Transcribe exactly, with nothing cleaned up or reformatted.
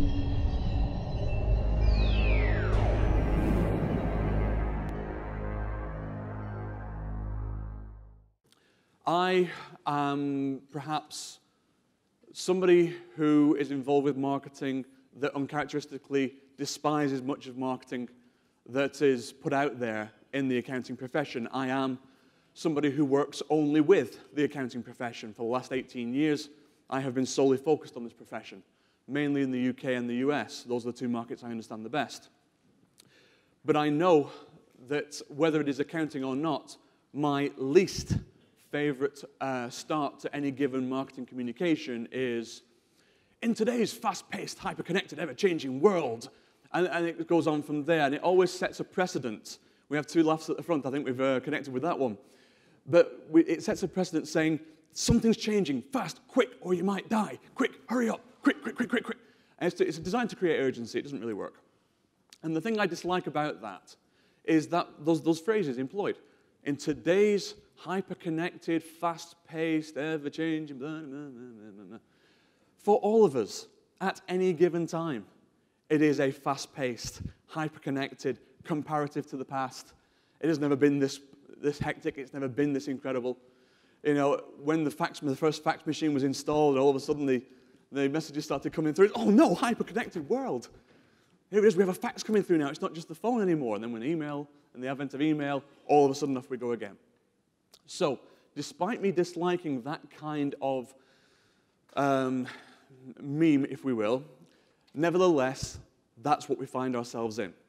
I am perhaps somebody who is involved with marketing that uncharacteristically despises much of marketing that is put out there in the accounting profession. I am somebody who works only with the accounting profession. For the last eighteen years, I have been solely focused on this profession, mainly in the U K and the U S. Those are the two markets I understand the best. But I know that whether it is accounting or not, my least favorite uh, start to any given marketing communication is, in today's fast-paced, hyper-connected, ever-changing world, and, and it goes on from there, and it always sets a precedent. We have two laughs at the front. I think we've uh, connected with that one. But we, it sets a precedent saying, something's changing, fast, quick, or you might die. Quick, hurry up, quick, quick, quick, quick, quick. And it's, to, it's designed to create urgency. It doesn't really work. And the thing I dislike about that is that those, those phrases employed. In today's hyper-connected, fast-paced, ever-changing, blah, blah, blah, blah, blah. For all of us, at any given time, it is a fast-paced, hyper-connected, comparative to the past. It has never been this, this hectic. It's never been this incredible. You know, when the, fax, the first fax machine was installed, all of a sudden the, the messages started coming through. Oh no, hyper-connected world. Here it is, we have a fax coming through now. It's not just the phone anymore. And then when email, and the advent of email, all of a sudden off we go again. So, despite me disliking that kind of um, meme, if we will, nevertheless, that's what we find ourselves in.